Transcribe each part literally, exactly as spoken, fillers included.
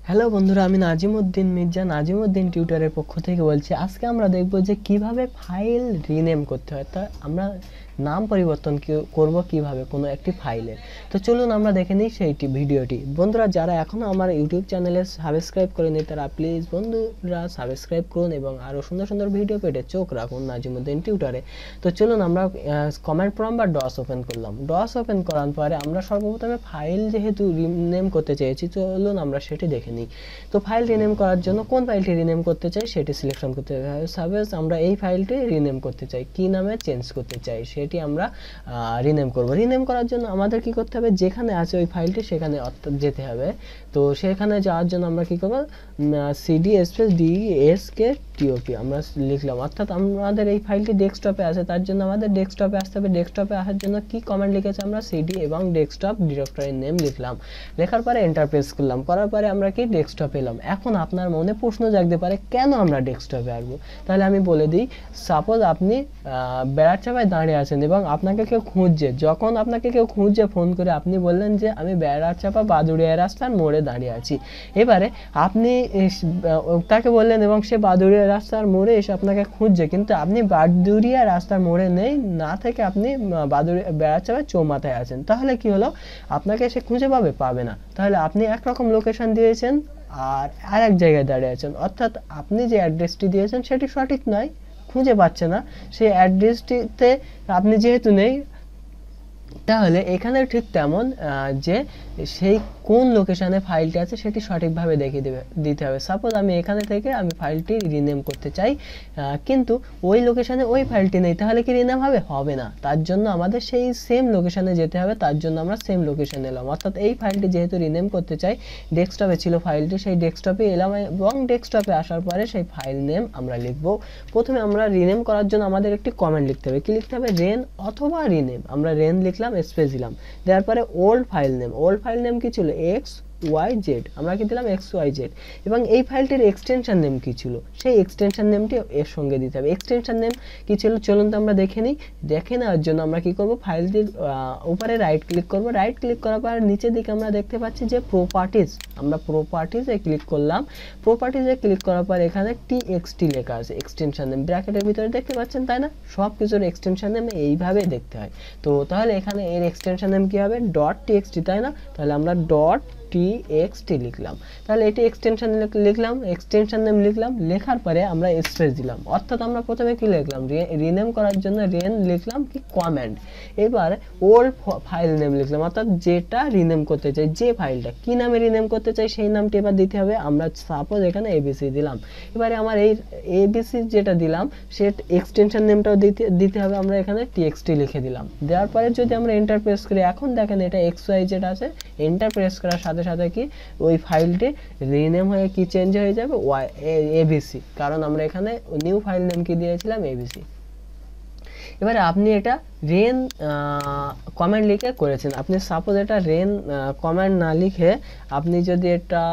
Hello বন্ধুরা, আমি নাজিমউদ্দিন মির্জা নাজিমউদ্দিন টিউটরের পক্ষ থেকে বলছি। আজকে আমরা দেখব যে কিভাবে ফাইল রিনেম করতে হয়, তা আমরা নাম পরিবর্তন করব কিভাবে কোনো একটি ফাইলের। তো চলুন আমরা দেখে নিই সেইটি ভিডিওটি। বন্ধুরা, যারা এখনও আমার ইউটিউব চ্যানেলে সাবস্ক্রাইব করেনি তারা প্লিজ বন্ধুরা সাবস্ক্রাইব করুন এবং আরও সুন্দর সুন্দর ভিডিও পেতে চোখ রাখুন নাজিমউদ্দিন টিউটরে। তো চলুন আমরা কমান্ড প্রম্পট বা ডস ওপেন করলাম। ডস ওপেন করার পরে আমরা সর্বপ্রথমে ফাইল যেহেতু রিনেম করতে চেয়েছি, চলুন আমরা সেটি দেখে নিই। তো ফাইল রিনেম করার জন্য কোন ফাইলটি রিনেম করতে চাই সেটি সিলেকশন করতে হবে। সাপোজ আমরা এই ফাইলটি রিনেম করতে চাই, কি নামে চেঞ্জ করতে চাই সেটি আমরা রিনেম করব। রিনেম করার জন্য আমাদের কি করতে হবে, যেখানে আছে ওই ফাইলটি সেখানে অর্থাৎ যেতে হবে। তো সেখানে যাওয়ার জন্য আমরা কি করব, CD space D S K TOP আমরা লিখলাম। অর্থাৎ আমাদের এই ফাইলটি ডেস্কটপে আছে, তার জন্য আমাদের ডেস্কটপে আসতে হবে। ডেস্কটপে আসার জন্য কি কমান্ড লিখেছি আমরা, সিডি এবং ডেস্কটপ ডিরেক্টরির নেম লিখলাম। লেখার পরে এন্টার প্রেস করলাম, করার পরে আমরা কি ডেস্কটপে এলাম। এখন আপনার মনে প্রশ্ন জাগতে পারে কেন আমরা ডেস্কটপে আসবো। তাহলে আমি বলে দিই, সাপোজ আপনি বেড়ার চাপায় দাঁড়িয়ে আছেন এবং আপনাকে কেউ খুঁজছে। যখন আপনাকে কেউ খুঁজছে ফোন করে, আপনি বললেন যে আমি বেড়ার চাপা বাদুড়িয়া রাস্তার মোড়ে দাঁড়িয়ে আছি। এবারে আপনি তাকে বললেন এবং সে বাদুড়িয়া রাস্তার মোড়ে এসে আপনাকে খুঁজছে, কিন্তু আপনি বাদুড়িয়া রাস্তার মোড়ে নেই, না থেকে আপনি বাদুড়িয়া বেড়ার চাপায় চৌমাথায় আছেন। তাহলে কি হলো, আপনাকে সে খুঁজে পাবে পাবে না। তাহলে আপনি একরকম লোকেশন দিয়েছেন আর আরেক জায়গায় দাঁড়িয়ে আছেন, অর্থাৎ আপনি যে অ্যাড্রেসটি দিয়েছেন সেটি সঠিক নয়, খুঁজে পাচ্ছে না সেই অ্যাড্রেসটিতে আপনি যেহেতু নেই। তাহলে এখানে ঠিক তেমন যে সেই কোন লোকেশনে ফাইলটি আছে সেটি সঠিকভাবে দেখিয়ে দেবে দিতে হবে। সাপোজ আমি এখানে থেকে আমি ফাইলটি রিনেম করতে চাই, কিন্তু ওই লোকেশনে ওই ফাইলটি নেই, তাহলে কি রিনেম হবে? হবে না। তার জন্য আমাদের সেই সেম লোকেশনে যেতে হবে। তার জন্য আমরা সেম লোকেশনে এলাম, অর্থাৎ এই ফাইলটি যেহেতু রিনেম করতে চাই, ডেস্কটপে ছিল ফাইলটি, সেই ডেস্কটপে এলাম এবং ডেস্কটপে আসার পরে সেই ফাইল নেম আমরা লিখব। প্রথমে আমরা রিনেম করার জন্য আমাদের একটি কমেন্ট লিখতে হবে। কি লিখতে হবে? রেন অথবা রিনেম। আমরা রেন লিখলাম, স্পেস দিলাম, দেওয়ার পরে old file name. Old file name কি ছিল? X Y Z. আমরা কি দিলাম? X Y Z. এবং এই ফাইলটির এক্সটেনশন নেম কি ছিল, সেই এক্সটেনশন নেমটি এর সঙ্গে দিতে হবে। এক্সটেনশন নেম কি ছিল চলুন তো আমরা দেখে নিই। দেখে নেওয়ার জন্য আমরা কি করব, ফাইলটির উপরে রাইট ক্লিক করব। রাইট ক্লিক করার পর নিচের দিকে আমরা দেখতে পাচ্ছি যে প্রপার্টিজ, আমরা প্রপার্টিজে ক্লিক করলাম। প্রপার্টিজে ক্লিক করার পর এখানে টিএক্সটি লেখা আছে, এক্সটেনশন নেম ব্র্যাকেটের ভিতরে দেখতে পাচ্ছেন, তাই না? সব কিছুর এক্সটেনশন নেম এইভাবে দেখতে হয়। তো তাহলে এখানে এর এক্সটেনশন নেম কি হবে? ডট টিএক্সটি, তাই না? তাহলে আমরা ডট টিএক্সটি লিখলাম। তাহলে এটি এক্সটেনশন লিখলাম, এক্সটেনশন নেম লিখলাম। লেখার পরে আমরা স্পেস দিলাম, অর্থাৎ আমরা প্রথমে কি লিখলাম, রিনেম করার জন্য রেন লিখলাম কি কমান্ড। এবার ওল্ড ফাইল নেম লিখলাম, অর্থাৎ যেটা রিনেম করতে চাই, যে ফাইলটা কি নামে রিনেম করতে চাই সেই নামটি এবার দিতে হবে। আমরা সাপোজ এখানে এবিসি দিলাম। এবারে আমার এই এবিসি যেটা দিলাম সে এক্সটেনশন নেমটাও দিতে দিতে হবে। আমরা এখানে টিএক্সটি লিখে দিলাম। দেওয়ার পরে যদি আমরা এন্টার প্রেস করি, এখন দেখেন এটা এক্স ওয়াই জেড আছে। এন্টার প্রেস করার সাথে সাথে কি ওই ফাইলটি রিনেম হয়ে কি চেঞ্জ হয়ে যাবে, ওয়াই এবিসি, কারণ আমরা এখানে নিউ ফাইল নেম কি দিয়েছিলাম, এবিসি। এবারে আপনি এটা রেন কমান্ড লিখে করেছেন। আপনি সাপোজ এটা রেন কমান্ড না লিখে আপনি যদি এটা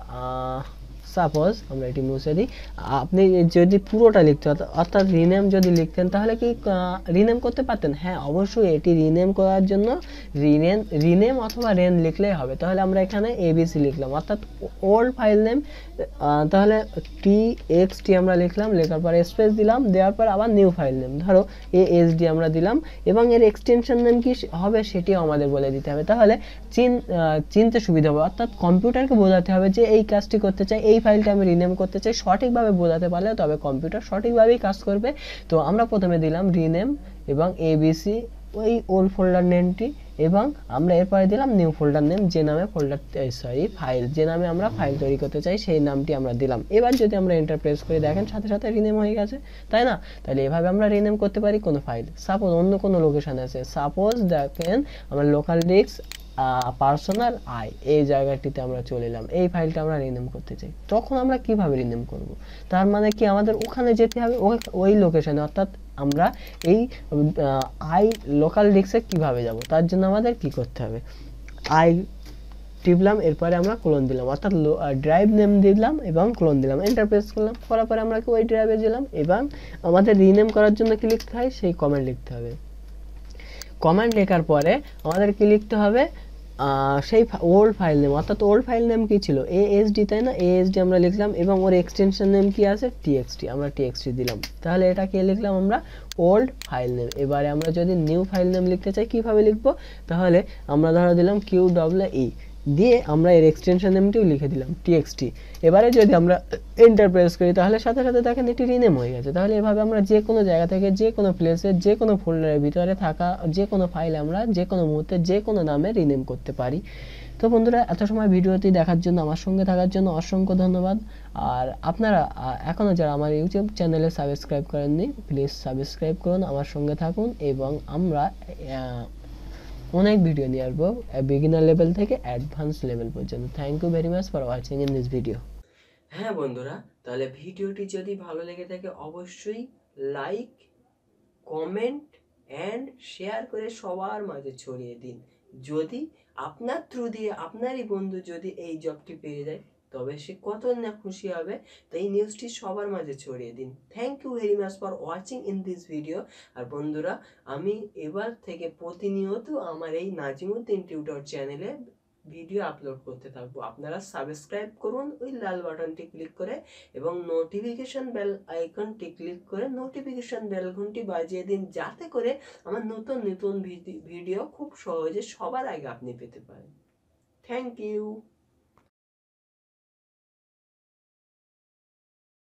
সাপোজ আমরা এটি মুছে দিই, আপনি যদি পুরোটা লিখতে, অর্থাৎ রিনেম যদি লিখতেন তাহলে কি রিনেম করতে পারতেন? হ্যাঁ, অবশ্যই এটি রিনেম করার জন্য রিনেম রিনেম অথবা রেন লিখলেই হবে। তাহলে আমরা এখানে এবিসি লিখলাম, অর্থাৎ ওল্ড ফাইল নেম। তাহলে টিএক্সটি আমরা লিখলাম, লেখার পরে স্পেস দিলাম, দেওয়ার পর আবার নিউ ফাইল নেম ধরো এএসডি আমরা দিলাম, এবং এর এক্সটেনশন নেম কি হবে সেটিও আমাদের বলে দিতে হবে। তাহলে চিন চিনতে সুবিধা হবে, অর্থাৎ কম্পিউটারকে বোঝাতে হবে যে এই কাজটি করতে চাই, এই ফাইলটা আমি রিনেম করতে চাই। সঠিকভাবে বোঝাতে পারলে তবে কম্পিউটার সঠিকভাবেই কাজ করবে। তো আমরা প্রথমে দিলাম রিনেম এবং এবিসি ওই ওল্ড ফোল্ডার নেমটি, এবং আমরা এরপরে দিলাম নিউ ফোল্ডার নেম, যে নামে ফোল্ডার সরি ফাইল যে নামে আমরা ফাইল তৈরি করতে চাই সেই নামটি আমরা দিলাম। এবার যদি আমরা এন্টার প্রেস করে দেখেন সাথে সাথে রিনেম হয়ে গেছে, তাই না? তাহলে এভাবে আমরা রিনেম করতে পারি কোনো ফাইল। সাপোজ অন্য কোনো লোকেশন আছে, সাপোজ দেখেন আমরা লোকাল ডিস্ক পার্সোনাল আই এই জায়গাটিতে আমরা চলে এলাম, এই ফাইলটা আমরা রিনেম করতে চাই। তখন আমরা কিভাবে রিনেম করব? তার মানে কি আমাদের ওখানে যেতে হবে, ওই লোকেশনে, অর্থাৎ আমরা এই আই লোকাল ডিস্কে কিভাবে যাব, তার জন্য আমাদের কি করতে হবে, আই টিপলাম, এরপরে আমরা ক্লোন দিলাম, অর্থাৎ ড্রাইভ নেম দিলাম এবং ক্লোন দিলাম, এন্টার প্রেস করলাম। করার পরে আমরা কি ওই ড্রাইভে দিলাম, এবং আমাদের রিনেম করার জন্য কি লিখতে হয়, সেই কমান্ড লিখতে হবে। কমান্ড লেখার পরে আমাদের কি লিখতে হবে, আহ, সেই ওল্ড ফাইল নেম, অর্থাৎ ওল্ড ফাইল নেম কি ছিল এএসডি, তাই না? এএসডি আমরা লিখলাম এবং ওর এক্সটেনশন নেম কি আছে টিএক্সটি, আমরা টিএক্সটি দিলাম। তাহলে এটা কে লিখলাম আমরা ওল্ড ফাইল নেম। এবারে আমরা যদি নিউ ফাইল নেম লিখতে চাই কিভাবে লিখবো, তাহলে আমরা ধরো দিলাম কিউ ডব্লিউ ই দিয়ে আমরা এর এক্সটেনশন নেমটিও লিখে দিলাম টিএক্সটি। এবারে যদি আমরা এন্টার প্রেস করি তাহলে সাথে সাথে দেখেন এটি রিনেম হয়ে গেছে। তাহলে এভাবে আমরা যে কোনো জায়গা থেকে যে কোনো প্লেসে যে কোনো ফোল্ডারের ভিতরে থাকা যে কোনো ফাইল আমরা যে কোনো মুহূর্তে যে কোনো নামে রিনেম করতে পারি। তো বন্ধুরা, এত সময় ভিডিওটি দেখার জন্য, আমার সঙ্গে থাকার জন্য অসংখ্য ধন্যবাদ। আর আপনারা এখনও যারা আমার ইউটিউব চ্যানেলে সাবস্ক্রাইব করেননি, প্লিজ সাবস্ক্রাইব করুন, আমার সঙ্গে থাকুন এবং আমরা অনেক ভিডিও নিয়ে আসবো বিগিনার লেভেল থেকে অ্যাডভান্স লেভেল পর্যন্ত। Thank you very much for watching in this video. হ্যাঁ বন্ধুরা, তাহলে ভিডিওটি যদি ভালো লেগে থাকে অবশ্যই লাইক, কমেন্ট অ্যান্ড শেয়ার করে সবার মাঝে ছড়িয়ে দিন। যদি আপনার থ্রু দিয়ে আপনারই বন্ধু যদি এই জবটি পেয়ে যায় তবে সে কত না খুশি হবে। তো এই নিউজটি সবার মাঝে ছড়িয়ে দিন। Thank you very much for watching in this video. আর বন্ধুরা, আমি এবার থেকে প্রতিনিয়ত আমার এই নাজিমুদ্দিন টিউটর চ্যানেলে ভিডিও আপলোড করতে থাকবো। আপনারা সাবস্ক্রাইব করুন ওই লাল বাটনটি ক্লিক করে এবং নোটিফিকেশন বেল আইকনটি ক্লিক করে নোটিফিকেশন বেল ঘন্টি বাজিয়ে দিন, যাতে করে আমার নতুন নতুন ভিডিও খুব সহজে সবার আগে আপনি পেতে পারেন। Thank you.